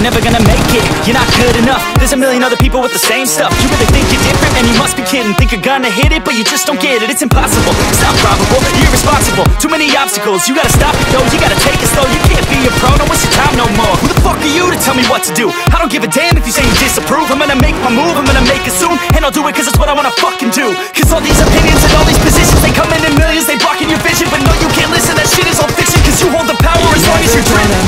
never gonna make it. You're not good enough, there's a million other people with the same stuff. You really think you're different? Man, you must be kidding. Think you're gonna hit it, but you just don't get it. It's impossible, it's not probable, you're irresponsible. Too many obstacles, you gotta stop it though. You gotta take it slow, you can't be a pro. Don't waste your time no more. Who the fuck are you to tell me what to do? I don't give a damn if you say you disapprove. I'm gonna make my move, I'm gonna make it soon. And I'll do it cause it's what I wanna fucking do. Cause all these opinions and all these positions, they come in millions, they blocking your vision. But no, you can't listen, that shit is all fiction. Cause you hold the power as long as you're driven.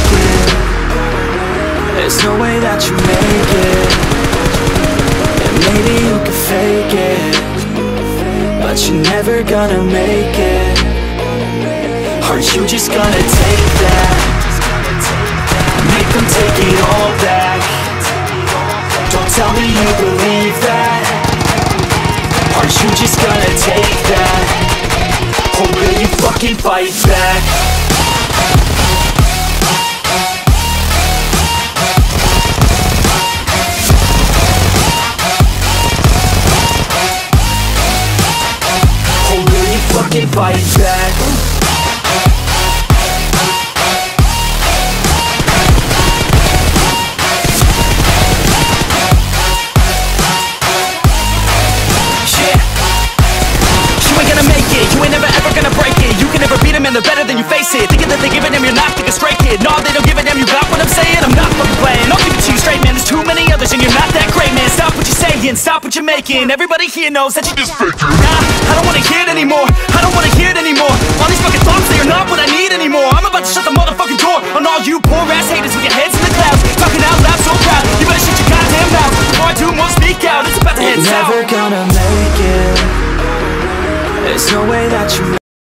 There's no way that you make it. And maybe you can fake it, but you're never gonna make it. Are you just gonna take that? Make them take it all back. Don't tell me you believe that. Are you just gonna take that? Or will you fucking fight back? Fucking fight back. You ain't never ever gonna break it. You can never beat them and they're better than you face it. Thinking that they give a damn, you're not, think a straight kid. No, they don't give a damn, you got what I'm saying? I'm not fucking playing, I'll give it to you straight, man. There's too many others and you're not that great, man. Stop what you're saying, stop what you're making. Everybody here knows that you just fake it. Nah, I don't wanna hear it anymore, I don't wanna hear it anymore. All these fucking thoughts, they are not what I need anymore. I'm about to shut the motherfucking door on all you poor ass haters with your heads in the clouds. Talking out loud so proud, you better shut your goddamn mouth before I do more speak out. It's about to head south. Never gonna make it. There's no way that you